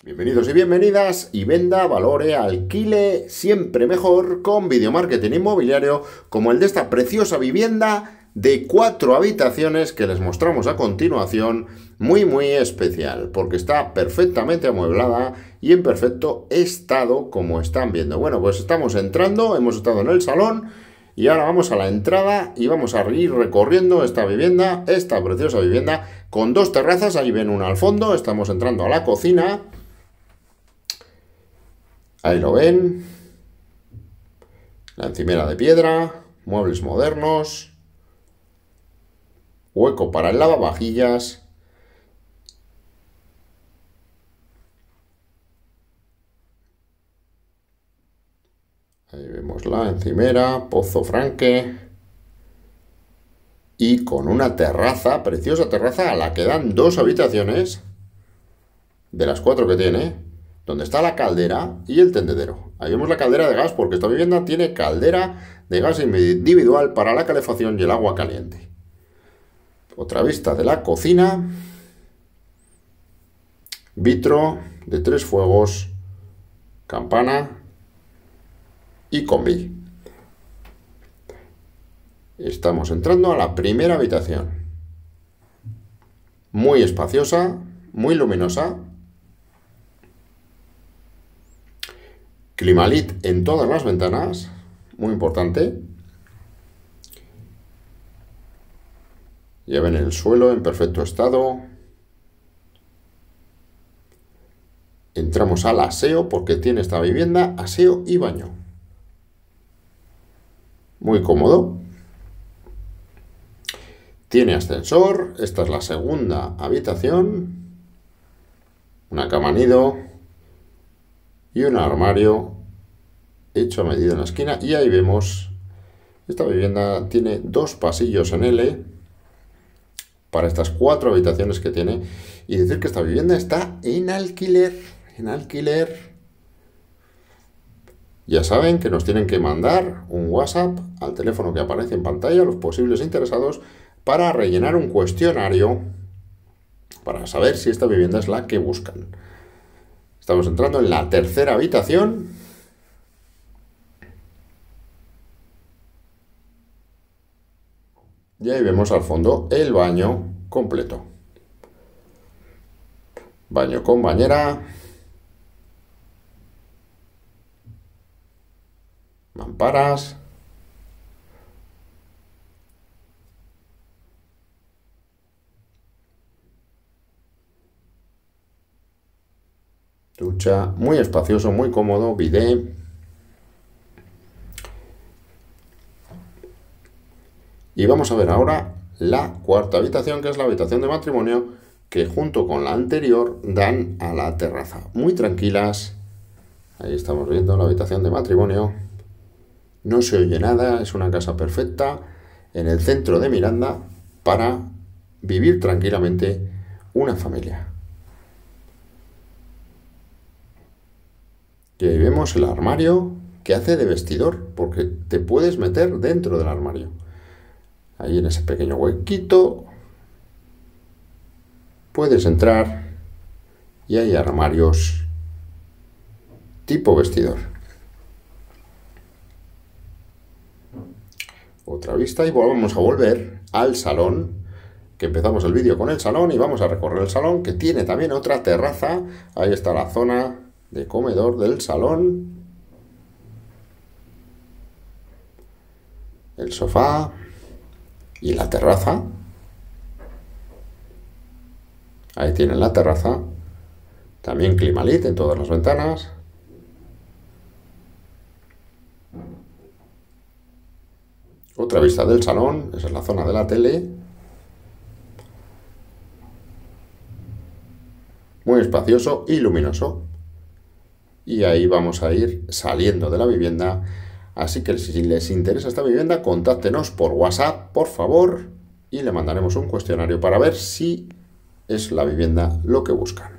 Bienvenidos y bienvenidas, y venda, valore, alquile, siempre mejor con video marketing inmobiliario como el de esta preciosa vivienda de 4 habitaciones que les mostramos a continuación, muy especial, porque está perfectamente amueblada y en perfecto estado como están viendo. Bueno, pues estamos entrando, hemos estado en el salón y ahora vamos a la entrada y vamos a ir recorriendo esta vivienda, esta preciosa vivienda con 2 terrazas, ahí ven una al fondo, estamos entrando a la cocina. Ahí lo ven, la encimera de piedra, muebles modernos, hueco para el lavavajillas, ahí vemos la encimera, pozo franque y con una terraza, preciosa terraza a la que dan 2 habitaciones de las 4 que tiene, donde está la caldera y el tendedero. Ahí vemos la caldera de gas porque esta vivienda tiene caldera de gas individual para la calefacción y el agua caliente. Otra vista de la cocina. Vitro de 3 fuegos, campana y combi. Estamos entrando a la primera habitación. Muy espaciosa, muy luminosa. Climalit en todas las ventanas, muy importante. Ya ven el suelo en perfecto estado. Entramos al aseo porque tiene esta vivienda aseo y baño. Muy cómodo. Tiene ascensor, esta es la segunda habitación. Una cama nido. Y un armario hecho a medida en la esquina. Y ahí vemos, esta vivienda tiene 2 pasillos en L para estas 4 habitaciones que tiene. Y decir que esta vivienda está en alquiler. Ya saben que nos tienen que mandar un WhatsApp al teléfono que aparece en pantalla, los posibles interesados, para rellenar un cuestionario para saber si esta vivienda es la que buscan. Estamos entrando en la tercera habitación. Y ahí vemos al fondo el baño completo. Baño con bañera. Mamparas. Ducha, muy espacioso, muy cómodo, bidé. Y vamos a ver ahora la cuarta habitación, que es la habitación de matrimonio, que junto con la anterior dan a la terraza. Muy tranquilas. Ahí estamos viendo la habitación de matrimonio. No se oye nada, es una casa perfecta en el centro de Miranda para vivir tranquilamente una familia. Y ahí vemos el armario que hace de vestidor, porque te puedes meter dentro del armario. Ahí en ese pequeño huequito puedes entrar y hay armarios tipo vestidor. Otra vista y vamos a volver al salón, que empezamos el vídeo con el salón y vamos a recorrer el salón, que tiene también otra terraza. Ahí está la zona de comedor del salón, el sofá y la terraza. Ahí tienen la terraza, también Climalit en todas las ventanas. Otra vista del salón, esa es la zona de la tele. Muy espacioso y luminoso. Y ahí vamos a ir saliendo de la vivienda. Así que si les interesa esta vivienda, contáctenos por WhatsApp, por favor, y le mandaremos un cuestionario para ver si es la vivienda lo que buscan.